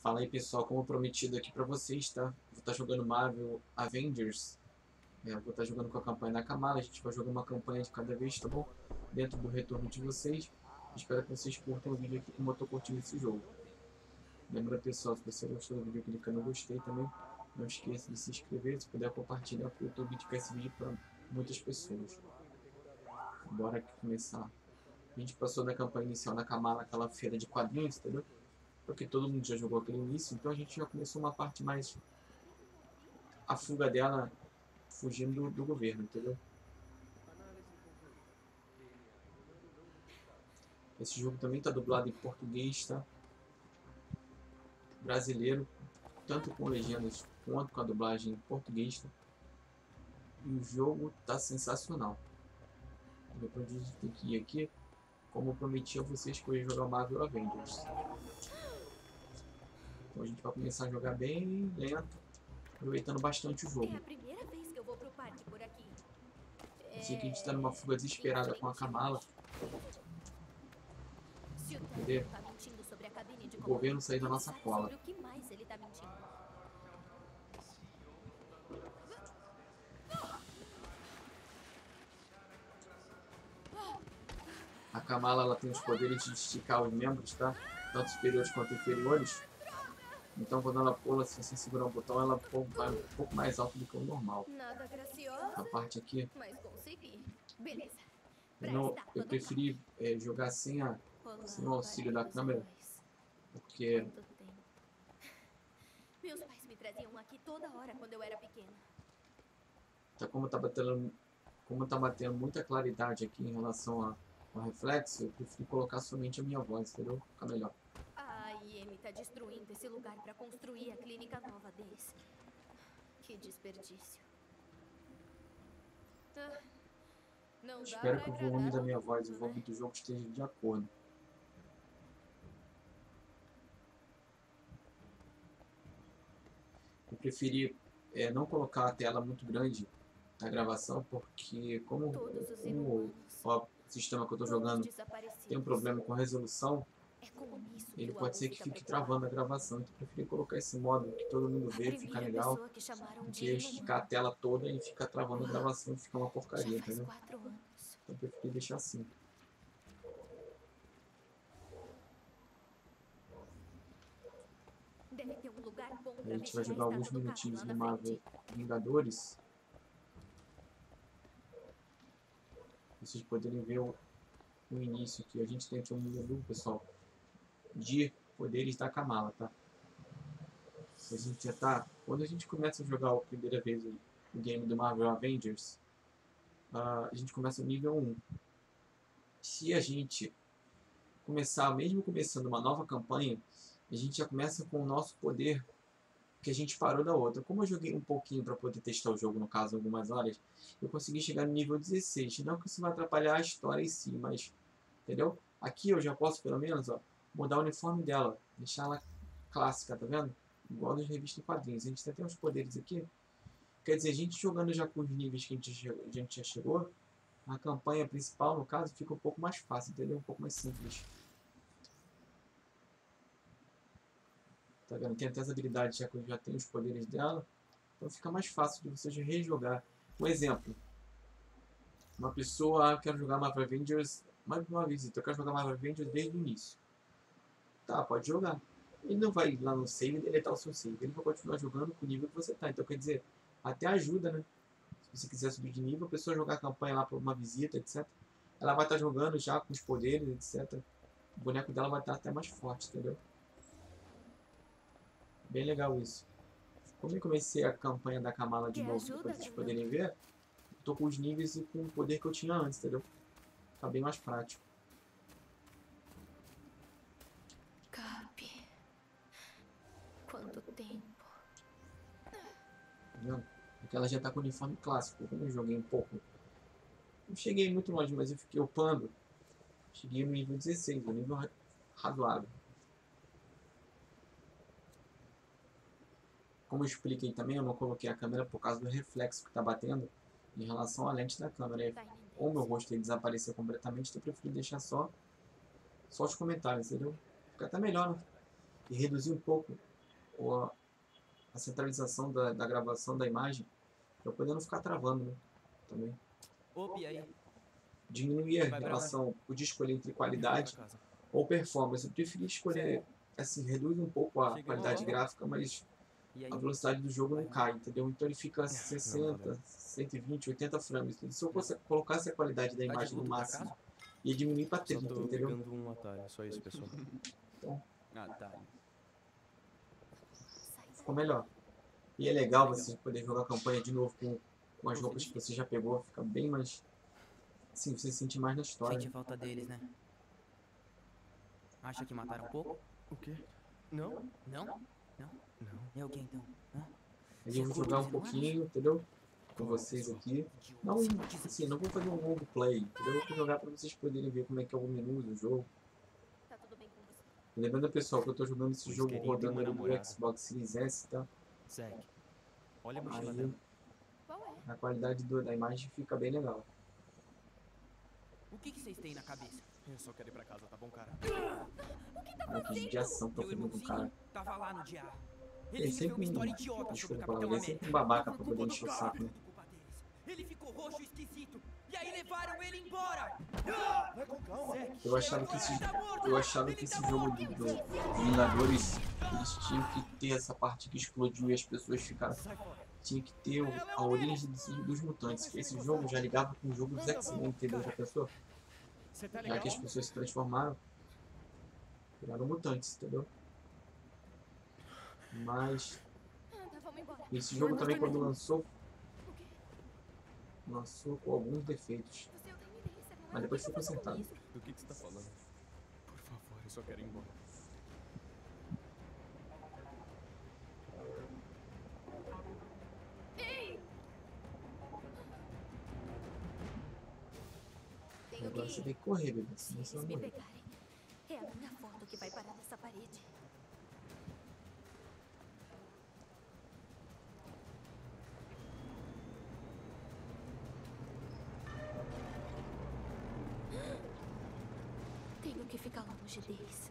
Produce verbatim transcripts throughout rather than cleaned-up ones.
Fala aí pessoal, como prometido aqui pra vocês, tá? Vou estar jogando Marvel Avengers. É, vou estar jogando com a campanha da Kamala. A gente vai jogar uma campanha de cada vez, tá bom? Dentro do retorno de vocês. Espero que vocês curtam o vídeo aqui como eu tô curtindo esse jogo. Lembra pessoal, se você gostou do vídeo, clica no gostei também. Não esqueça de se inscrever, se puder compartilhar para o YouTube, indicar esse vídeo para muitas pessoas. Bora começar. A gente passou da campanha inicial da Kamala, aquela feira de quadrinhos, entendeu? Porque todo mundo já jogou aquele início, então a gente já começou uma parte mais... a fuga dela fugindo do, do governo, entendeu? Esse jogo também tá dublado em português, tá? Brasileiro, tanto com legendas quanto com a dublagem em português, tá? E o jogo tá sensacional. Depois a gente tem que ir aqui, como eu prometi a vocês que eu ia jogar Marvel Avengers. Então a gente vai começar a jogar bem lento, aproveitando bastante o jogo. É a primeira vez que eu vou pro parque por aqui. Eu sei que a gente tá numa fuga desesperada com a Kamala. Se o Entendeu? Thanos tá mentindo sobre a cabine de O governo sair da nossa sabe cola. sobre o que mais ele tá mentindo. A Kamala ela tem os poderes de esticar os membros, tá? Tanto superiores quanto inferiores. Então quando ela pula, se você segurar o botão, ela vai um pouco mais alto do que o normal. Nada graciosa, A parte aqui, mas consegui. Beleza. eu, não, eu preferi é, jogar sem, a, sem o auxílio da câmera, porque Quanto tempo. Meus pais me traziam aqui toda hora quando eu era pequena. tá, como tá batendo, como tá batendo muita claridade aqui em relação a, ao reflexo, eu preferi colocar somente a minha voz, entendeu? Fica melhor. A I M tá destruindo esse lugar pra construir a clínica nova deles. Que desperdício. Ah, não dá Espero pra que o volume agradar da minha todo voz e o mundo, volume né? do jogo esteja de acordo. Eu preferi é, não colocar a tela muito grande na gravação, porque como, Todos os como inumanos, o sistema que eu estou todos jogando desaparecidos. tem um problema com a resolução, É com isso ele que o pode ser Abutre que tá fique preocupado. travando a gravação. Então eu preferi colocar esse modo que todo mundo A vê, fica primeira legal, pessoa que chamaram do de que esticar a inumano. tela toda e ficar travando a gravação e fica uma Já porcaria, faz entendeu? quatro anos. Então eu preferi deixar assim. Deve ter um lugar bom A pra gente vai mexer jogar a alguns estátua do carro minutinhos lá no na Marvel frente. Vingadores. Vocês poderem ver o, o início aqui. A gente tem aqui um menu, pessoal, de poderes da Kamala, tá? A gente já tá... Quando a gente começa a jogar a primeira vez o, o game do Marvel Avengers, uh, a gente começa no nível um. Se a gente começar, mesmo começando uma nova campanha, a gente já começa com o nosso poder que a gente parou da outra. Como eu joguei um pouquinho para poder testar o jogo, no caso, algumas horas, eu consegui chegar no nível dezesseis. Não que isso vai atrapalhar a história em si, mas... Entendeu? Aqui eu já posso, pelo menos, ó, mudar o uniforme dela. Deixar ela clássica, tá vendo? Igual nas revistas em quadrinhos. A gente tem até uns poderes aqui. Quer dizer, a gente jogando já com os níveis que a gente, a gente já chegou, a campanha principal, no caso, fica um pouco mais fácil, entendeu? Um pouco mais simples. Tá vendo? Tem até as habilidades já que eu já tenho os poderes dela. Então fica mais fácil de você rejogar. Um exemplo. Uma pessoa, ah, eu quero jogar Marvel Avengers, mais uma visita, eu quero jogar Marvel Avengers desde o início. Tá, pode jogar. Ele não vai ir lá no save e deletar o seu save. Ele vai continuar jogando com o nível que você tá. Então quer dizer, até ajuda, né? Se você quiser subir de nível, a pessoa jogar a campanha lá para uma visita, etcétera. Ela vai estar jogando já com os poderes, etcétera. O boneco dela vai estar até mais forte, entendeu? Bem legal isso. Como eu comecei a campanha da Kamala de Quer novo, ajuda, depois vocês grandão? poderem ver, eu tô com os níveis e com o poder que eu tinha antes, entendeu? Tá bem mais prático. Cabe. Quanto tempo. Tá vendo? Porque ela já tá com o uniforme clássico. Como eu joguei um pouco, não cheguei muito longe, mas eu fiquei upando. Cheguei no nível dezesseis, um nível razoável. Como eu expliquei também, eu não coloquei a câmera por causa do reflexo que tá batendo em relação à lente da câmera. Ou meu rosto ele desaparecer completamente, então eu preferi deixar só, só os comentários, entendeu? Fica até melhor, né? E reduzir um pouco o, a centralização da, da gravação da imagem para poder não ficar travando, né? Também. Opa, e aí? Diminuir a Vai pra relação, podia escolher entre qualidade Pra casa. ou performance. Eu preferi escolher, assim, reduz um pouco a Chegamos qualidade logo. gráfica, mas E aí? a velocidade do jogo não Vai, cai, entendeu? Então ele fica Não, sessenta, valeu. cento e vinte, oitenta frames. Se eu fosse- colocasse a qualidade da Tá de imagem no luto pra máximo, casa? ia diminuir para Só trinta, tô entendeu? pegando um atalho, só isso, pessoal. Então Atalho. Sai ficou daí. melhor. E é legal Legal. você poder jogar a campanha de novo com, com as roupas que você já pegou, fica bem mais... Assim, você se sente mais na história. Sente falta deles, né? Acha que mataram um pouco? O quê? Não? Não? Não? Não. É o que então? Hã? Aí eu vou jogar um pouquinho, entendeu? Com vocês aqui. Não, assim, não vou fazer um longo play, entendeu? Eu vou jogar para vocês poderem ver como é que é o menu do jogo. Tá tudo bem com você? Lembrando, pessoal, que eu tô jogando esse O jogo isqueirinho tem rodando uma ali no namorada. Xbox Series S, tá? Segue. Olha a mochila Aí dela. Qual é? a qualidade do- da imagem fica bem legal. O que que vocês têm na cabeça? Eu só quero ir pra casa, tá bom, cara? Olha que judiação que eu Meu fiz com o cara. irmãozinho tava lá no diário. Ele Ele sempre escreveu uma história um- idiota sobre o desculpa, Capitão ele é América. sempre um babaca pra Foi poder culpa encher do o cara, saco, né? tudo culpa deles. Ele ficou roxo e esquisito. E aí levaram ele embora. Vai com calma. Eu achava que esse, Ele tá morto. eu achava que Ele esse tá jogo morto. do, do Vingadores, eles tinham que ter essa parte que explodiu e as pessoas ficaram. Sai fora. Tinha que ter o- a origem dos, dos mutantes. Esse jogo já ligava com o jogo dos X-Men, entendeu? Já pensou? Você tá Já legal? que as pessoas se transformaram, viraram mutantes, entendeu? Mas Anda, vamos embora. esse jogo também, quando lançou, O quê? lançou com alguns defeitos. Você é o Tiny Dancer, não é? Mas depois O que foi você faz com consertado. isso? Do que, que você tá falando? Por favor, eu só quero ir embora. Ei! Tenho Agora que você ir. tem que correr, bebê, Se senão eles você vai me morrer. pegarem, é a minha foto que vai parar nessa parede. Tenho que ficar longe deles.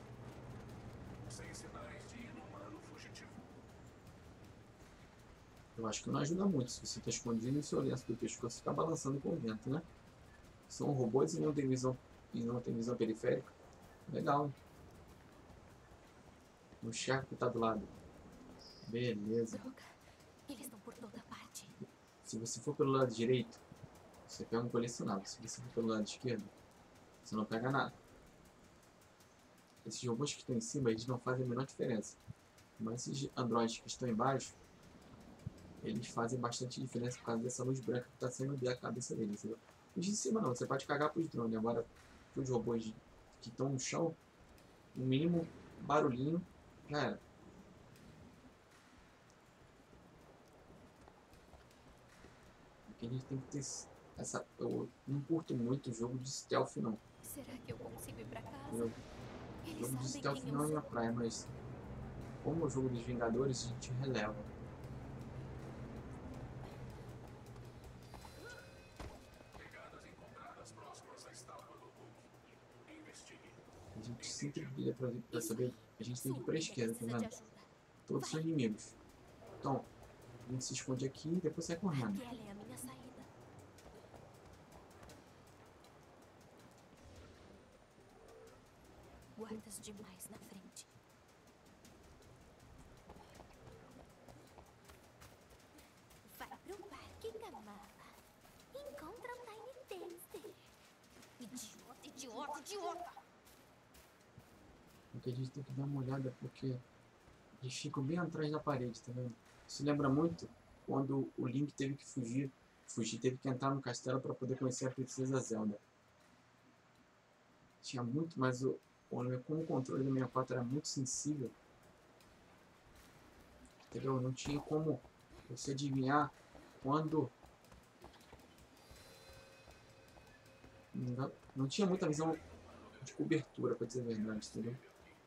Eu acho que não ajuda muito se você está escondido e o seu lenço do pescoço ficar balançando com o vento, né? São robôs e não tem visão, e não tem visão periférica. Legal, hein? O Shark tá do lado. Beleza. Droga, eles estão por toda parte. Se você for pelo lado direito, você pega um colecionável. Se você for pelo lado esquerdo, você não pega nada. Esses robôs que estão em cima, eles não fazem a menor diferença. Mas esses androides que estão embaixo, eles fazem bastante diferença por causa dessa luz branca que está saindo da cabeça deles, entendeu? Os de cima não, você pode cagar pros drones. Agora, os robôs que estão no chão, o mínimo barulhinho, já era. Aqui a gente tem que ter essa... Eu não curto muito o jogo de stealth, não. Será que eu consigo ir pra casa? Eu, Eles jogo de sabem stealth quem não é eu minha sou. praia, mas como o jogo dos Vingadores, a gente releva. A gente sempre vira pra, pra saber, a gente tem que ir pra esquerda, tá Precisa de vendo? ajuda. Todos são inimigos. Então, a gente se esconde aqui e depois sai correndo. Aquela é a minha saída. Guardas demais na frente. Vai pro parque, Kamala. Encontra o Tiny Dancer. Idiota, idiota, idiota. Porque a gente tem que dar uma olhada, porque eles ficam bem atrás da parede, tá vendo? Isso lembra muito quando o Link teve que fugir, fugir, teve que entrar no castelo para poder conhecer a princesa Zelda. Tinha muito, mas o, o, como o controle do sessenta e quatro era muito sensível, entendeu? Não tinha como você adivinhar quando... Não, não tinha muita visão de cobertura, para dizer a verdade, entendeu?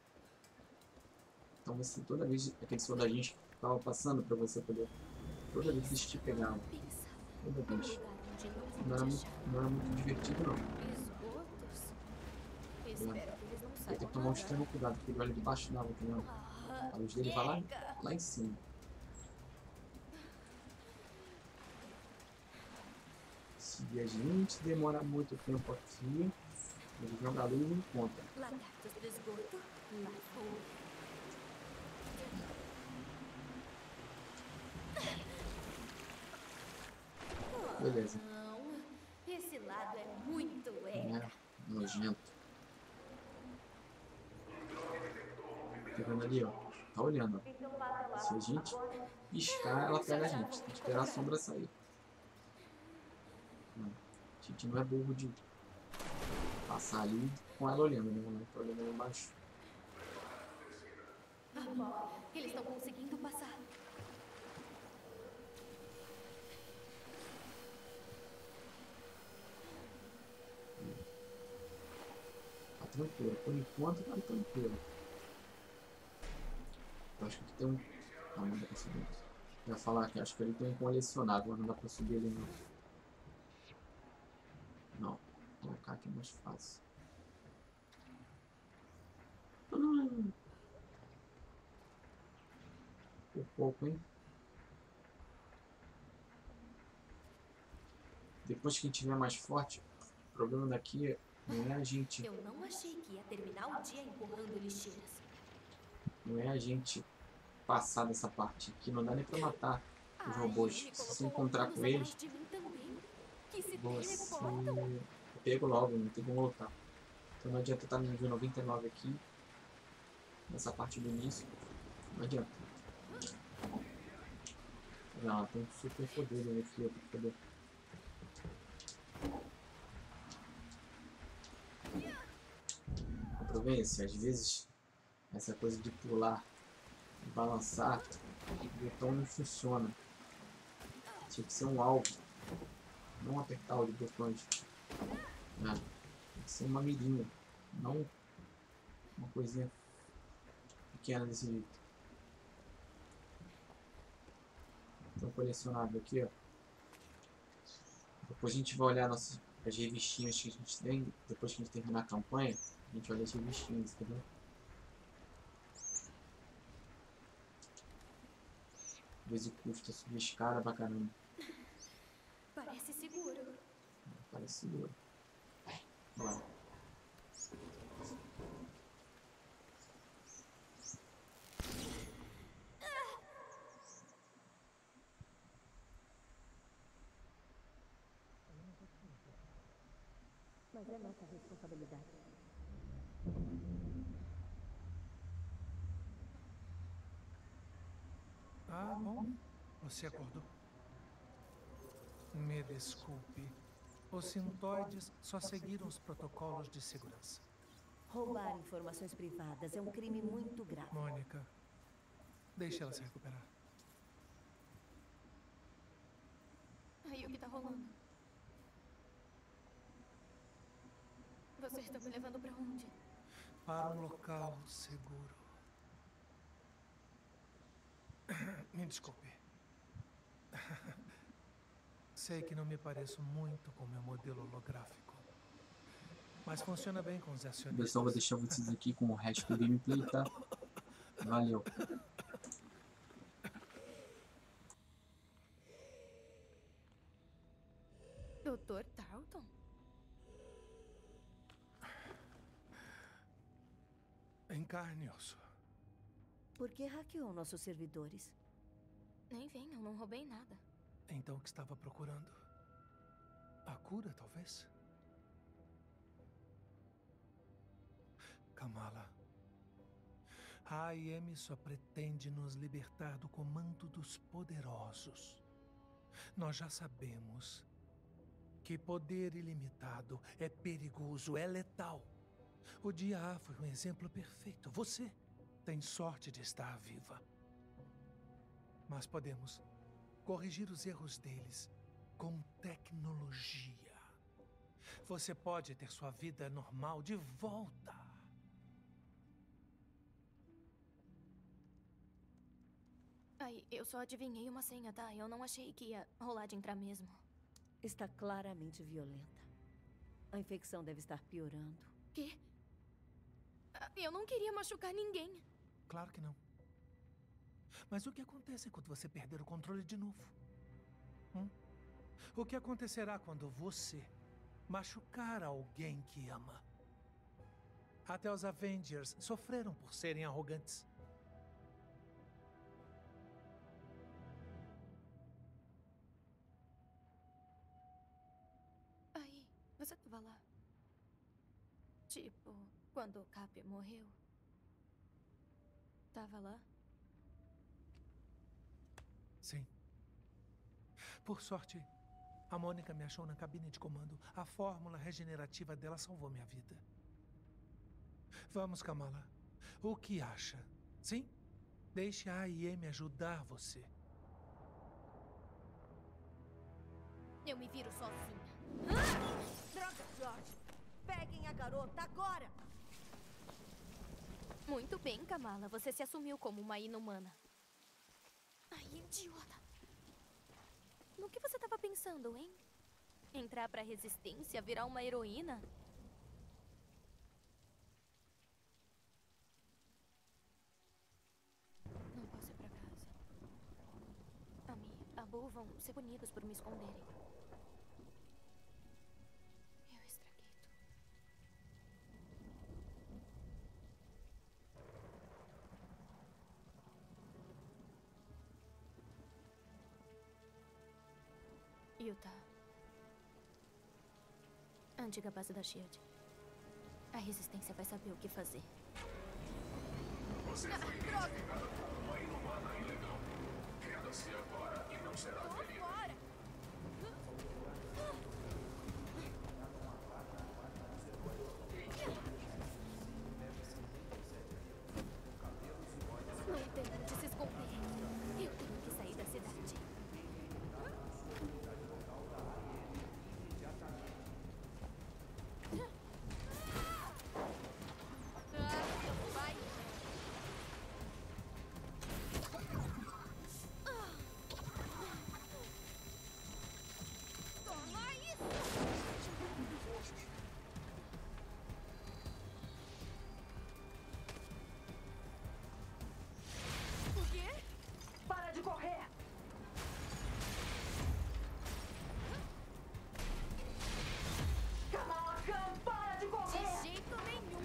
Então você, toda vez, aqueles soldadinhos que estavam passando para você poder... Toda vez que eles te pegavam, Pensa toda no vez. lugar onde não Não vão era, te muito, achar. não era muito divertido, não. Esgotos? Espero que eles não Eu saibam tenho que tomar um nadar. extremo cuidado, porque ele olha debaixo d'água, tá vendo? Ah, A luz dele vai lá, lá em cima. Se a gente demora muito tempo aqui, ele joga a luz e não encontra. Lagartos do esgoto, lá fora. Beleza. Não, esse lado é muito É, eca. nojento. Tá vendo ali, ó? Tá olhando, ó. Se a gente piscar, ela pega a gente. Tem que esperar a sombra sair. Não. A gente não é burro de passar ali com ela olhando, né? Ela tá olhando lá embaixo. Ah, eles estão conseguindo passar. Tá tranquilo. Por enquanto tá tranquilo. Eu acho que aqui tem um... Ah, não dá pra subir. Eu ia falar que acho que ele tem um colecionável, mas não dá pra subir ele não. Não. Vou colocar aqui mais fácil. Hum. Por pouco, hein? Depois que a gente tiver mais forte, o problema daqui não é a gente... Eu não achei que ia terminar o dia empurrando lixeiras. Não é a gente passar dessa parte aqui. Não dá nem pra matar os robôs. Se você encontrar com eles, você pega logo, não tem como lutar. Então não adianta estar no nível noventa e nove aqui, nessa parte do início. Não adianta. Não, tem um super poder ali aqui, eu tenho poder. Aproveite, às vezes essa coisa de pular e balançar, o botão não funciona. Tinha que ser um alvo, não apertar os botões. Né? Tem que ser uma mirinha, não uma coisinha pequena desse jeito. Então colecionável aqui, ó. Depois a gente vai olhar nossas, as revistinhas que a gente tem, depois que a gente terminar a campanha, a gente olha as revistinhas, entendeu? Às vezes custa subir escada pra caramba. Parece seguro. Parece seguro. Ó. Mas é nossa responsabilidade. Ah, bom. Você acordou. Me desculpe. Os sintoides só seguiram os protocolos de segurança. Roubar informações privadas é um crime muito grave. Mônica, deixe ela se recuperar. Aí o que tá rolando? Vocês estão me levando pra onde? Para um local seguro. Me desculpe. Sei que não me pareço muito com meu modelo holográfico. Mas funciona bem com os acionistas. Pessoal, vou deixar vocês aqui com o resto do gameplay, tá? Valeu. doutor Tarleton? Encarne, osso. Por que hackeou nossos servidores? Nem vem, eu não roubei nada. Então o que estava procurando? A cura, talvez? Kamala. A A I M só pretende nos libertar do comando dos poderosos. Nós já sabemos que poder ilimitado é perigoso, é letal. O dia A foi um exemplo perfeito. Você tem sorte de estar viva. Mas podemos corrigir os erros deles com tecnologia. Você pode ter sua vida normal de volta. Aí, eu só adivinhei uma senha, tá? Eu não achei que ia rolar de entrar mesmo. Está claramente violenta. A infecção deve estar piorando. Quê? Ah, eu não queria machucar ninguém. Claro que não. Mas o que acontece quando você perder o controle de novo? Hum? O que acontecerá quando você machucar alguém que ama? Até os Avengers sofreram por serem arrogantes. Aí, você tava lá. Tipo, quando o Cap morreu. Tava lá? Sim. Por sorte, a Mônica me achou na cabine de comando. A fórmula regenerativa dela salvou minha vida. Vamos, Kamala. O que acha? Sim? Deixe a A I M ajudar você. Eu me viro sozinha. Ah! Droga, George! Peguem a garota agora! Muito bem, Kamala. Você se assumiu como uma inumana. Ai, idiota. No que você estava pensando, hein? Entrar pra resistência, virar uma heroína? Não posso ir pra casa. A Mi e a Bu vão ser punidos por me esconderem. Eu estraguei tudo. Utah. A antiga base da Shield. A resistência vai saber o que fazer. Você foi identificado como uma inumana ilegal. Renda-se agora e não será ferida. Fora! Não tem onde se esconder. Eu tenho que sair da cidade. Vai! Toma isso! O quê? Para de correr! Kamala Khan, para de correr! De jeito nenhum.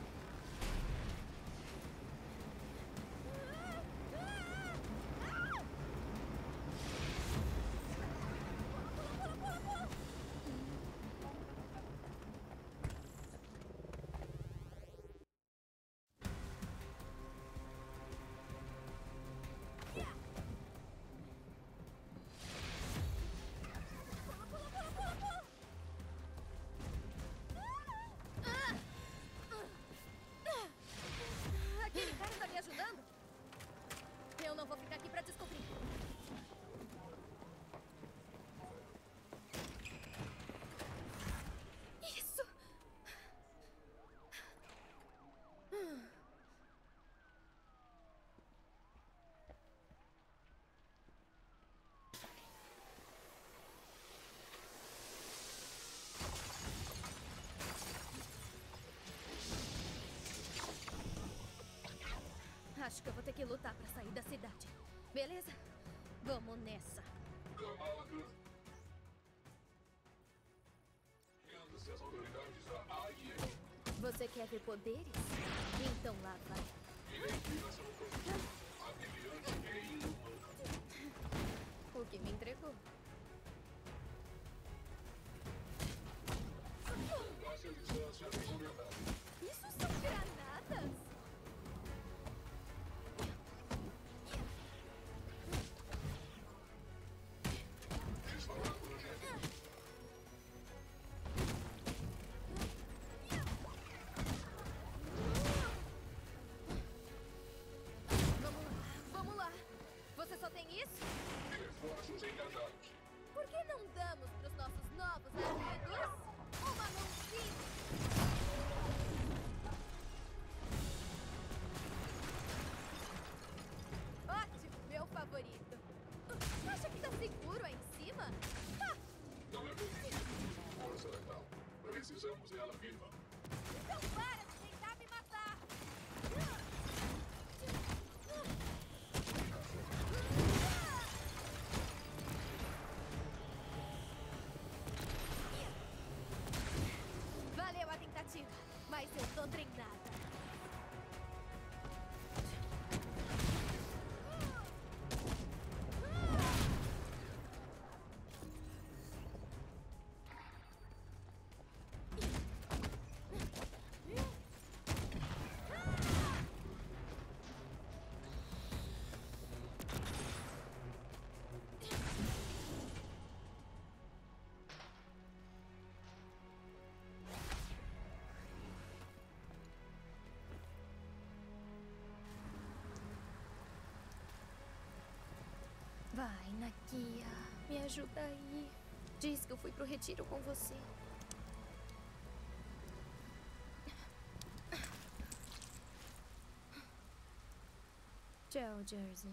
Aquele cara tá me ajudando? Eu não vou ficar aqui pra descobrir. Isso! Acho que eu vou ter que lutar pra sair da cidade. Beleza? Vamos nessa. Kamala Khan. Renda-se às autoridades da A I M. Você quer ver poderes? Então lá vai. Identificação profissional. Habilidade é inumana. O que me entregou? Passe a distância recomendada. Isso são granadas? Disparar projétil. Vamos lá, vamos lá. Você só tem isso? Reforços engajados. Por que não damos pros nossos novos amigos uma mãozinha? Ótimo, meu favorito. Acha que tá seguro aí em cima? Ha! Não é permitido. Força letal. Precisamos dela viva. Então para de tentar me matar! Vai, Nakia, me ajuda aí. Diz que eu fui pro retiro com você. Tchau, Jersey.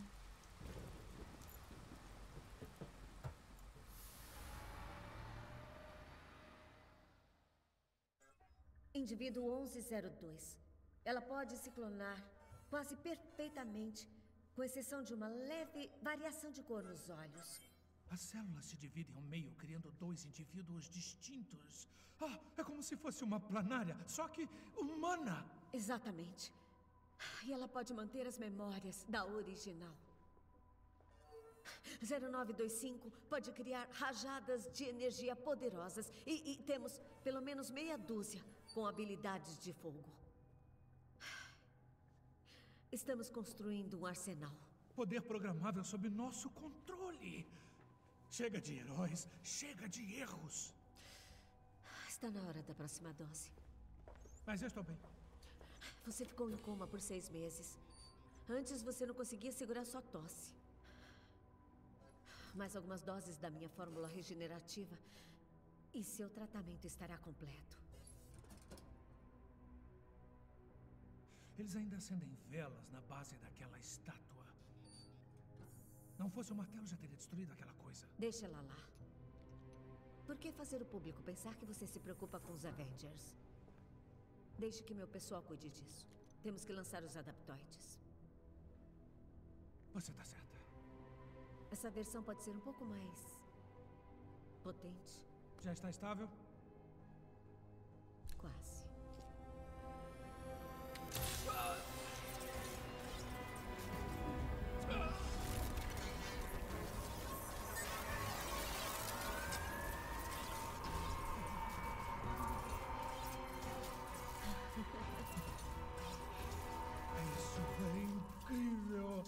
Indivíduo onze zero dois. Ela pode se clonar quase perfeitamente, com exceção de uma leve variação de cor nos olhos. As células se dividem ao meio, criando dois indivíduos distintos. Ah, é como se fosse uma planária, só que humana. Exatamente. E ela pode manter as memórias da original. zero nove dois cinco pode criar rajadas de energia poderosas. E, e temos pelo menos meia dúzia com habilidades de fogo. Estamos construindo um arsenal. Poder programável sob nosso controle. Chega de heróis, chega de erros. Está na hora da próxima dose. Mas eu estou bem. Você ficou em coma por seis meses. Antes você não conseguia segurar sua tosse. Mais algumas doses da minha fórmula regenerativa e seu tratamento estará completo. Eles ainda acendem velas na base daquela estátua. Não fosse o martelo, já teria destruído aquela coisa. Deixa ela lá. Por que fazer o público pensar que você se preocupa com os Avengers? Deixe que meu pessoal cuide disso. Temos que lançar os adaptoides. Você está certa. Essa versão pode ser um pouco mais potente. Já está estável? Quase. Isso é incrível!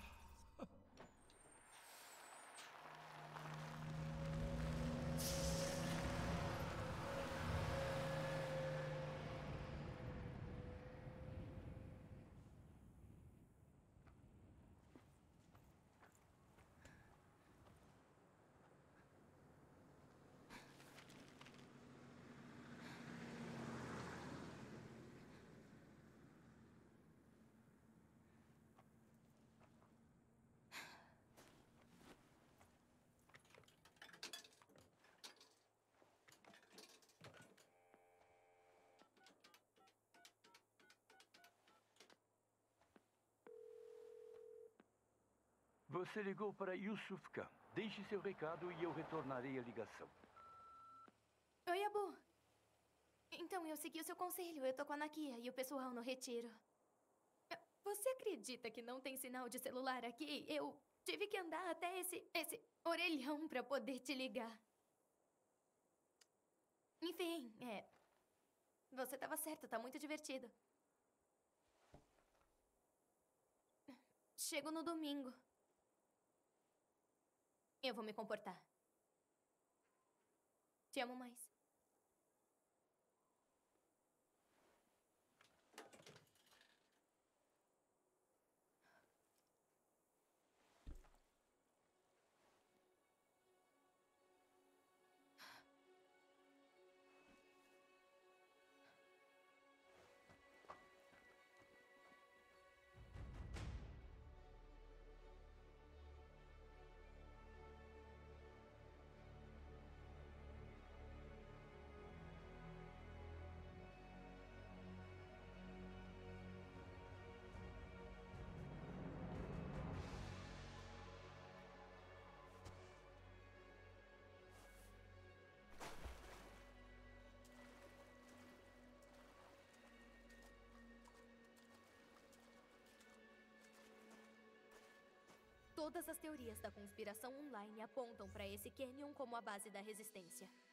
Você ligou para Yusuf Khan. Deixe seu recado e eu retornarei a ligação. Oi, Abu. Então, eu segui o seu conselho. Eu tô com a Nakia e o pessoal no retiro. Você acredita que não tem sinal de celular aqui? Eu tive que andar até esse, esse orelhão pra poder te ligar. Enfim, é... Você tava certo, tá muito divertido. Chego no domingo. Eu vou me comportar. Te amo mais. Todas as teorias da conspiração online apontam para esse Canyon como a base da resistência.